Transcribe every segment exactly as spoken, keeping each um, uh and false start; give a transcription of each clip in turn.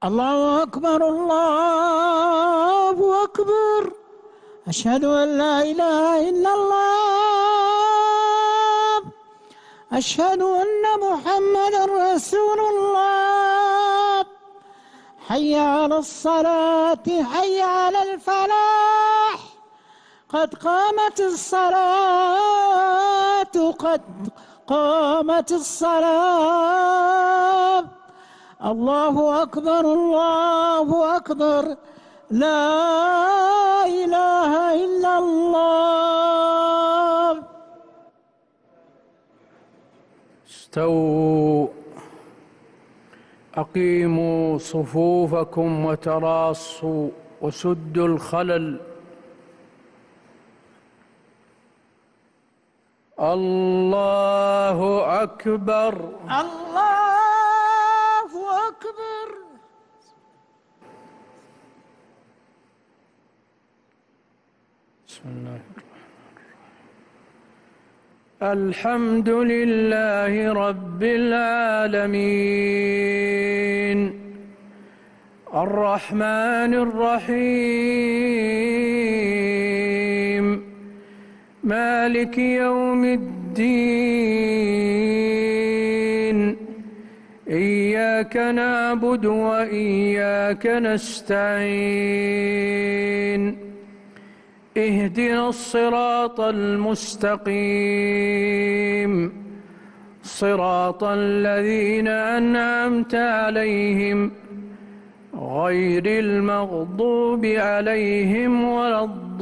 الله أكبر الله أكبر. أشهد أن لا إله إلا الله. أشهد أن محمدا رسول الله. حي على الصلاة حي على الفلاح. قد قامت الصلاة قد قامت الصلاة. الله أكبر الله أكبر. لا إله إلا الله. استووا، أقيموا صفوفكم وتراصوا وسدوا الخلل. الله أكبر الله أكبر. بسم الله الحمد لله رب العالمين الرحمن الرحيم مالك يوم الدين إياك نعبد وإياك نستعين اهدنا الصراط المستقيم صراط الذين أنعمت عليهم غير المغضوب عليهم ولا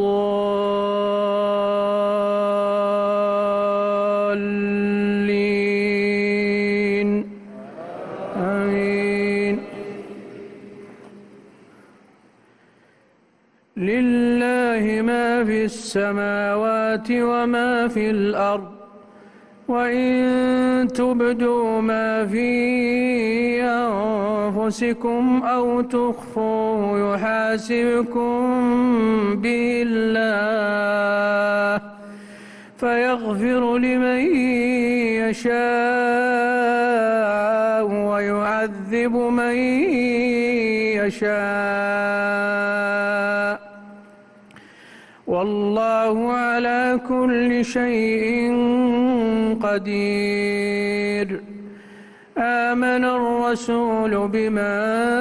الضالين آمين. لله ما في السماوات وما في الأرض وإن تبدوا ما في أنفسكم أو تخفوه يحاسبكم به الله فيغفر لمن يشاء ويعذب من يشاء والله على كل شيء قدير. آمن الرسول بما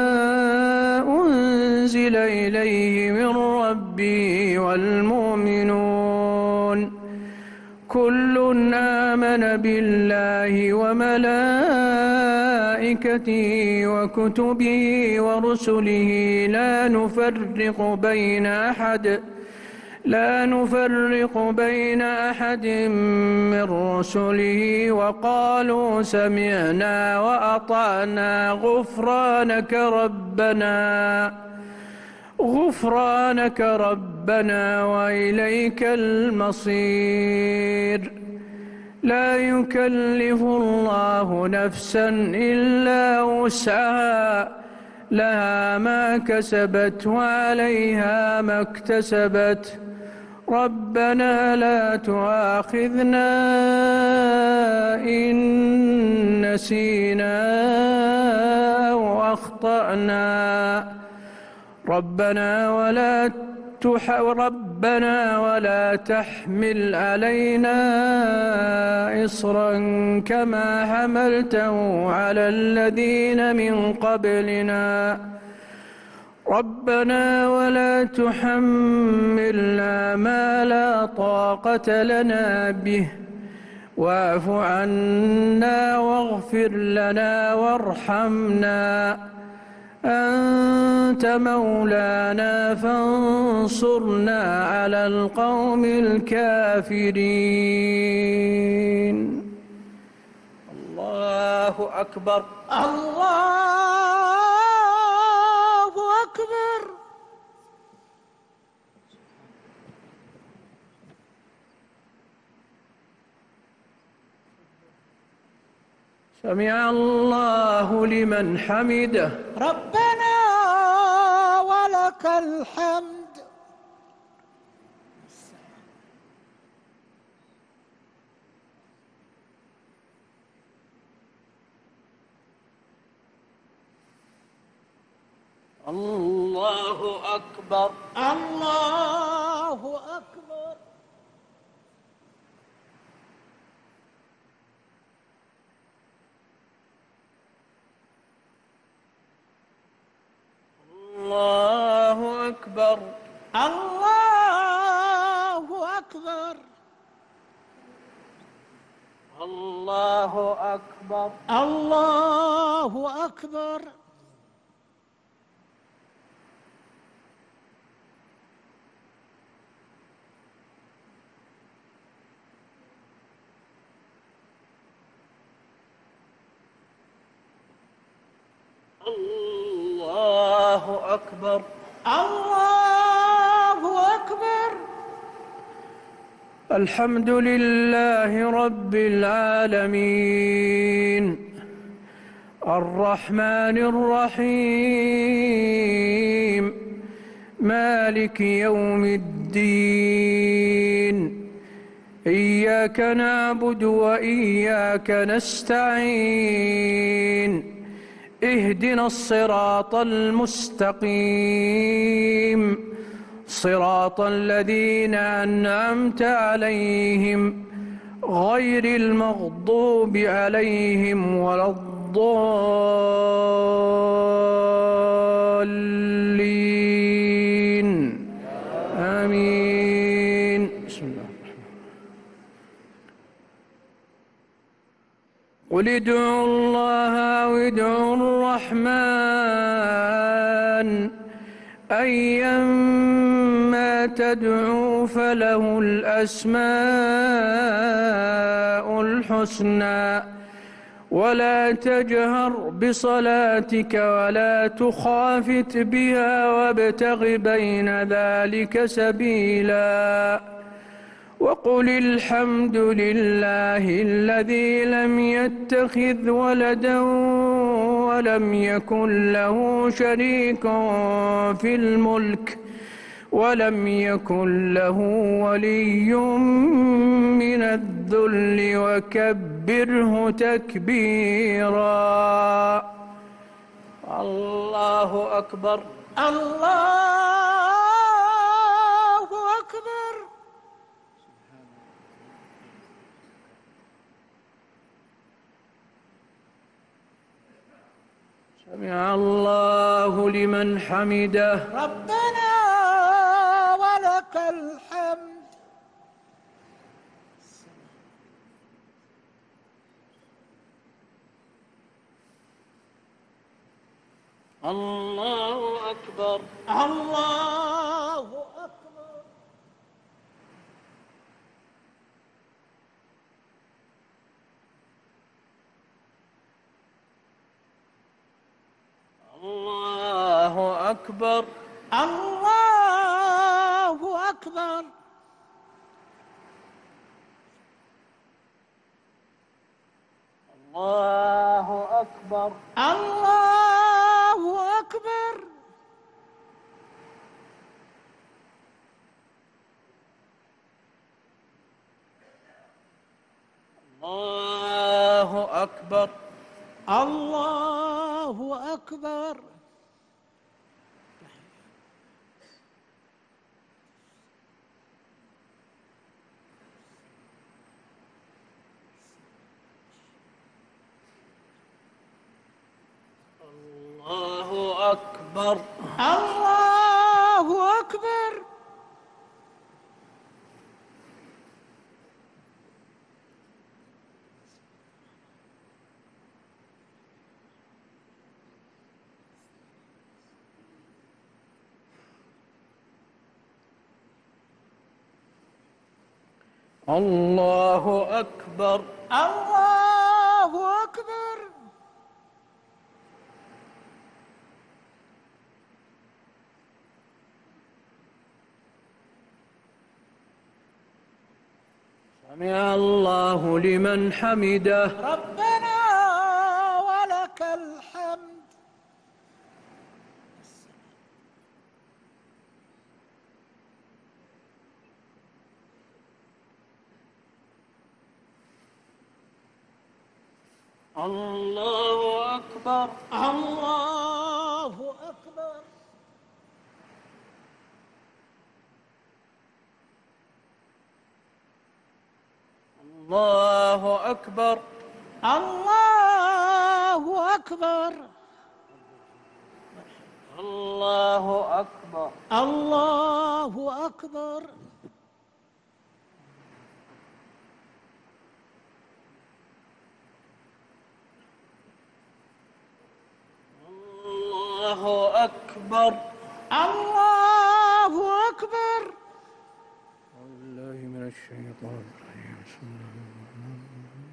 أنزل إليه من ربه والمؤمنون كل آمن بالله وملائكته وكتبه ورسله لا نفرق بين أحد لا نفرق بين أحد من رسله وقالوا سمعنا وأطعنا غفرانك ربنا غفرانك ربنا وإليك المصير. لا يكلف الله نفسا إلا وسعها لها ما كسبت وعليها ما اكتسبت ربنا لا تؤاخذنا إن نسينا أو أخطأنا ربنا ولا تح ربنا ولا تحمل علينا إصرا كما حملته على الذين من قبلنا ربنا ولا تحملنا ما لا طاقة لنا به واعف عنا واغفر لنا وارحمنا أنت مولانا فانصرنا على القوم الكافرين. الله أكبر الله أكبر. سمع الله لمن حمده ربنا ولك الحمد. الله أكبر. الله أكبر. الله أكبر. الله أكبر. الله أكبر. الله أكبر. الله أكبر. الله أكبر. الحمد لله رب العالمين الرحمن الرحيم مالك يوم الدين إياك نعبد وإياك نستعين اهدنا الصراط المستقيم صراط الذين أنعمت عليهم غير المغضوب عليهم ولا الضالين آمين. بسم الله. قل ادعوا الله أو ادعوا الرحمن أيما تدعوا فله الأسماء الحسنى ولا تجهر بصلاتك ولا تخافت بها وابتغ بين ذلك سبيلا وقل الحمد لله الذي لم يتخذ ولدا ولم يكن له شريك في الملك ولم يكن له ولي من الذل وكبره تكبيرا. الله أكبر. الله أكبر. سمع الله لمن حمده. ربنا ولك الحمد. الله أكبر. الله أكبر. الله أكبر. الله أكبر. الله أكبر. الله أكبر. الله أكبر. الله أكبر. الله أكبر. الله أكبر. الله أكبر. الله أكبر. سمع الله لمن حمده. ربنا ولك الحمد. الله أكبر. الله أكبر. الله أكبر. الله أكبر. الله أكبر. الله أكبر. الله أكبر. الله أكبر. أعوذ بالله من الشيطان الرجيم. بسم الله الرحمن الرحيم.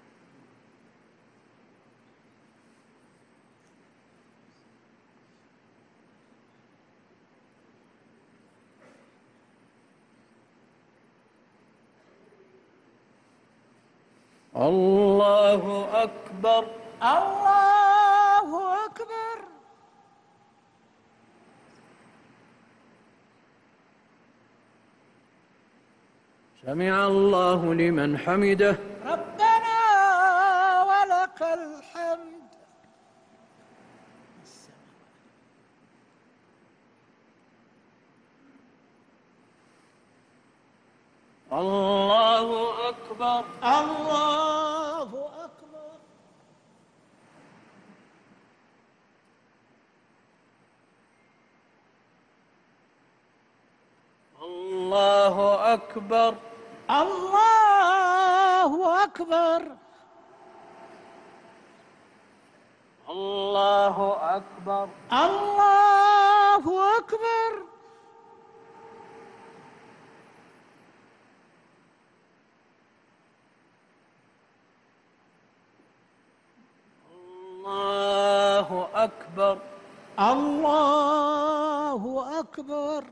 الله أكبر. الله أكبر. سمع الله لمن حمده. ربنا ولك الحمد. الله أكبر. الله أكبر. الله أكبر. الله أكبر. الله أكبر. الله أكبر. الله أكبر. الله أكبر.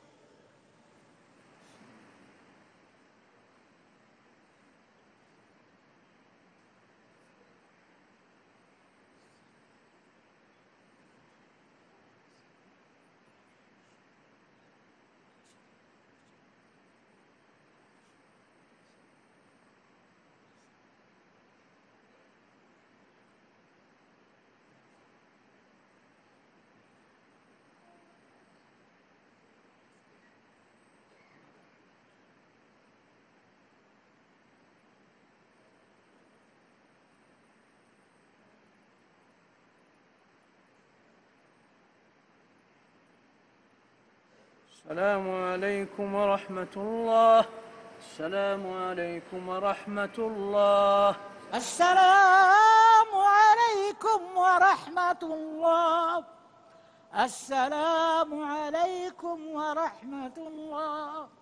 السلام عليكم ورحمة الله. السلام عليكم ورحمة الله. السلام عليكم ورحمة الله. السلام عليكم ورحمة الله.